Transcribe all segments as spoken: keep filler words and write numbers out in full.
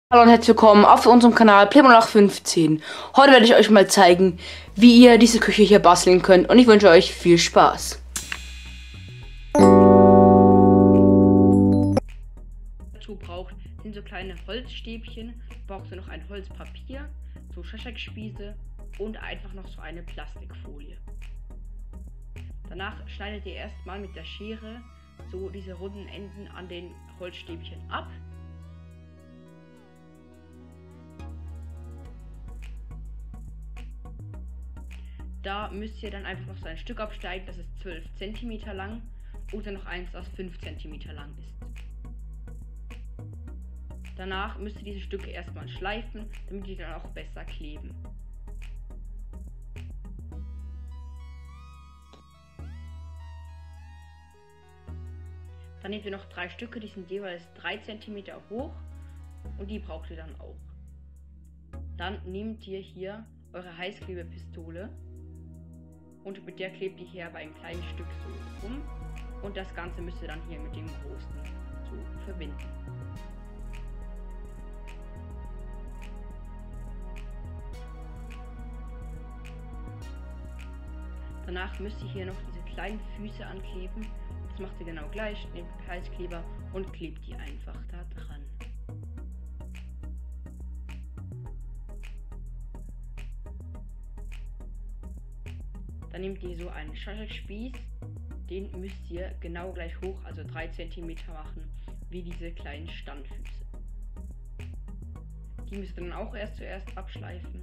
Hallo und herzlich willkommen auf unserem Kanal Playmonach fünfzehn. Heute werde ich euch mal zeigen, wie ihr diese Küche hier basteln könnt, und ich wünsche euch viel Spaß. Dazu braucht sind so kleine Holzstäbchen, braucht ihr noch ein Holzpapier, so Schaschlikspieße und einfach noch so eine Plastikfolie. Danach schneidet ihr erstmal mit der Schere so diese runden Enden an den Holzstäbchen ab. Da müsst ihr dann einfach noch so ein Stück abschneiden, das ist zwölf Zentimeter lang, oder noch eins, das fünf Zentimeter lang ist. Danach müsst ihr diese Stücke erstmal schleifen, damit die dann auch besser kleben. Dann nehmt ihr noch drei Stücke, die sind jeweils drei Zentimeter hoch, und die braucht ihr dann auch. Dann nehmt ihr hier eure Heißklebepistole und mit der klebt ihr hier bei einem kleinen Stück so rum, und das Ganze müsst ihr dann hier mit dem großen so verbinden. Danach müsst ihr hier noch diese kleinen Füße ankleben. Das macht ihr genau gleich, nehmt Heißkleber und klebt die einfach da dran. Dann nehmt ihr so einen Schaschlikspieß, den müsst ihr genau gleich hoch, also drei Zentimeter machen, wie diese kleinen Standfüße. Die müsst ihr dann auch erst zuerst abschleifen.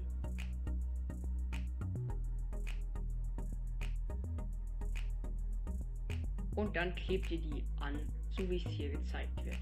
Und dann klebt ihr die an, so wie es hier gezeigt wird.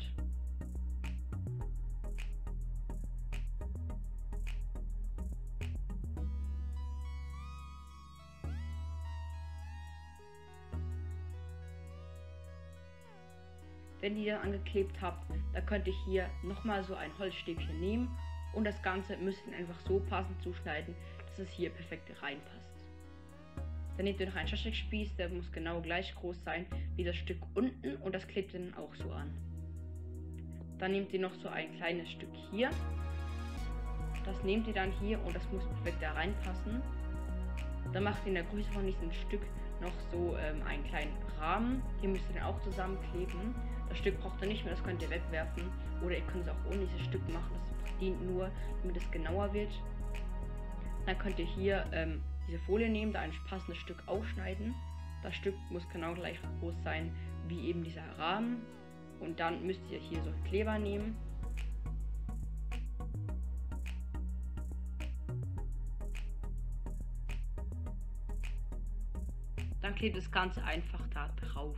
Wenn ihr angeklebt habt, dann könnt ihr hier nochmal so ein Holzstäbchen nehmen, und das Ganze müsst ihr einfach so passend zuschneiden, dass es hier perfekt reinpasst. Dann nehmt ihr noch einen Schaschlikspieß, der muss genau gleich groß sein wie das Stück unten, und das klebt ihr dann auch so an. Dann nehmt ihr noch so ein kleines Stück hier. Das nehmt ihr dann hier, und das muss perfekt da reinpassen. Dann macht ihr in der Größe von diesem Stück noch so ähm, einen kleinen Rahmen. Hier müsst ihr dann auch zusammenkleben. Das Stück braucht ihr nicht mehr, das könnt ihr wegwerfen. Oder ihr könnt es auch ohne dieses Stück machen. Das dient nur, damit es genauer wird. Dann könnt ihr hier ähm, diese Folie nehmen, da ein passendes Stück aufschneiden. Das Stück muss genau gleich groß sein wie eben dieser Rahmen. Und dann müsst ihr hier so einen Kleber nehmen. Dann klebt das Ganze einfach da drauf.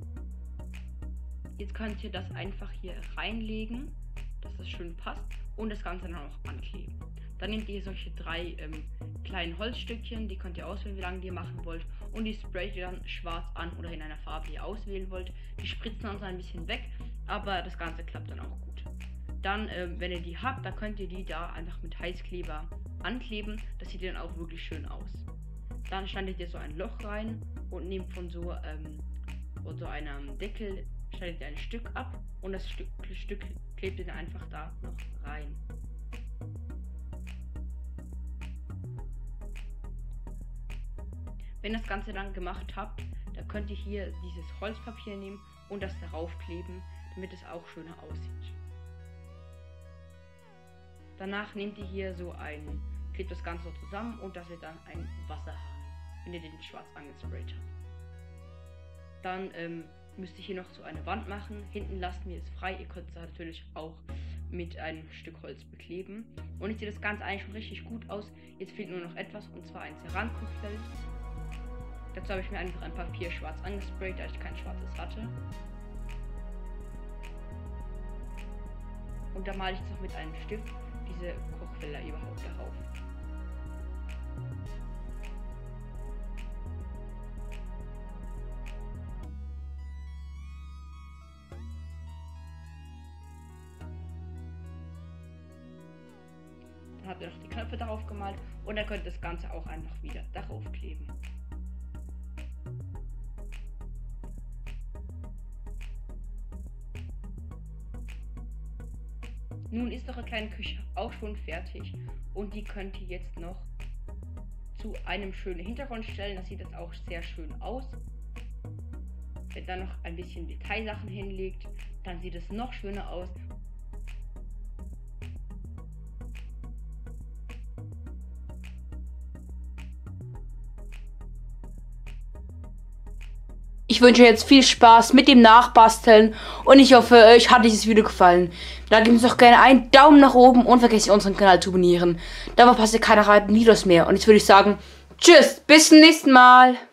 Jetzt könnt ihr das einfach hier reinlegen, dass das schön passt, und das Ganze dann auch ankleben. Dann nehmt ihr solche drei ähm, kleinen Holzstückchen, die könnt ihr auswählen, wie lange ihr machen wollt, und die sprayt ihr dann schwarz an oder in einer Farbe, die ihr auswählen wollt. Die spritzen dann so ein bisschen weg, aber das Ganze klappt dann auch gut. Dann, ähm, wenn ihr die habt, dann könnt ihr die da einfach mit Heißkleber ankleben. Das sieht dann auch wirklich schön aus. Dann schneidet ihr so ein Loch rein und nehmt von so, ähm, von so einem Deckel, schneidet ihr ein Stück ab, und das Stück, Stück klebt ihr dann einfach da noch rein. Wenn das Ganze dann gemacht habt, dann könnt ihr hier dieses Holzpapier nehmen und das darauf kleben, damit es auch schöner aussieht. Danach nehmt ihr hier so ein, klebt das Ganze so zusammen, und das wird dann ein Wasserhahn, wenn ihr den schwarz angesprayt habt. Dann ähm, müsst ihr hier noch so eine Wand machen. Hinten lassen wir es frei. Ihr könnt es natürlich auch mit einem Stück Holz bekleben. Und jetzt sieht das Ganze eigentlich schon richtig gut aus. Jetzt fehlt nur noch etwas, und zwar ein Cerankochfeld. Dazu habe ich mir einfach ein Papier schwarz angesprayt, da ich kein schwarzes hatte. Und da male ich jetzt noch mit einem Stift diese Kochfelder überhaupt darauf. Dann habt ihr noch die Knöpfe darauf gemalt, und dann könnt ihr das Ganze auch einfach wieder darauf kleben. Nun ist eure kleine Küche auch schon fertig und die könnt ihr jetzt noch zu einem schönen Hintergrund stellen. Das sieht jetzt auch sehr schön aus. Wenn dann noch ein bisschen Detailsachen hinlegt, dann sieht es noch schöner aus. Ich wünsche euch jetzt viel Spaß mit dem Nachbasteln und ich hoffe, euch hat dieses Video gefallen. Da gebt uns doch gerne einen Daumen nach oben und vergesst nicht, unseren Kanal zu abonnieren. Da verpasst ihr keine weiteren Videos mehr. Und jetzt würde ich sagen, tschüss, bis zum nächsten Mal.